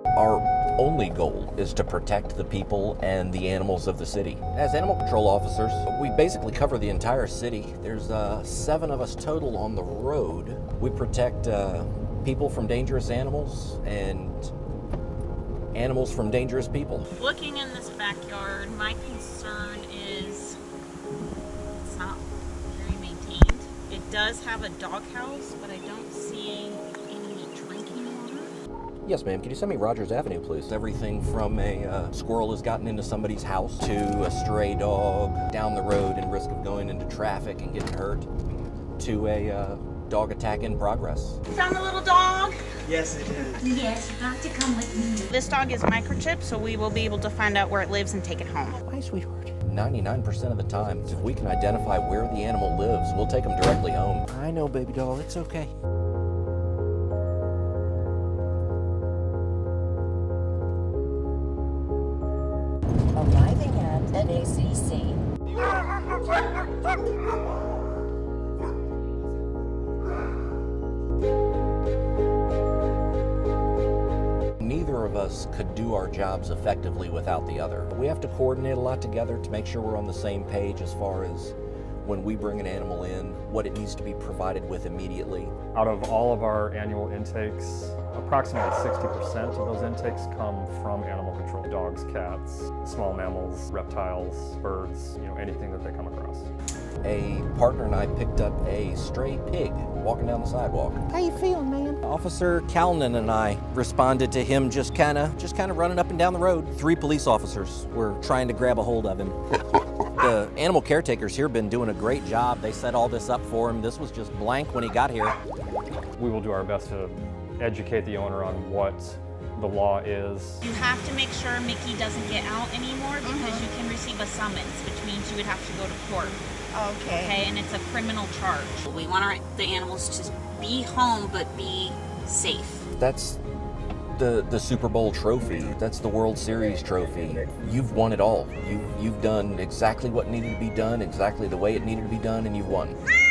Our only goal is to protect the people and the animals of the city. As animal control officers, we basically cover the entire city. There's 7 of us total on the road. We protect people from dangerous animals and animals from dangerous people. Looking in this backyard, my concern is it's not very maintained. It does have a doghouse, but I don't see any drinking water. Yes, ma'am. Can you send me Rogers Avenue, please? Everything from a squirrel has gotten into somebody's house to a stray dog down the road and risk of going into traffic and getting hurt to a dog attack in progress. Found a little dog. Yes, it is. Yes, you've got to come with me. This dog is microchipped, so we will be able to find out where it lives and take it home. Hi, sweetheart. 99% of the time, if we can identify where the animal lives, we'll take them directly home. I know, baby doll. It's okay. Arriving at NACC. Neither of us could do our jobs effectively without the other. We have to coordinate a lot together to make sure we're on the same page as far as when we bring an animal in, what it needs to be provided with immediately. Out of all of our annual intakes, approximately 60% of those intakes come from animal control. Dogs, cats, small mammals, reptiles, birds, anything that they come across. A partner and I picked up a stray pig walking down the sidewalk. How you feeling, man? Officer Calnan and I responded to him just kind of running up and down the road. 3 police officers were trying to grab a hold of him. The animal caretakers here have been doing a great job. They set all this up for him. This was just blank when he got here. We will do our best to educate the owner on what the law is. You have to make sure Mickey doesn't get out anymore because you can receive a summons, which means you would have to go to court. Okay. Okay, and it's a criminal charge. We want the animals to be home but be safe. That's the Super Bowl trophy. That's the World Series trophy. You've won it all. You've done exactly what needed to be done, exactly the way it needed to be done, and you've won.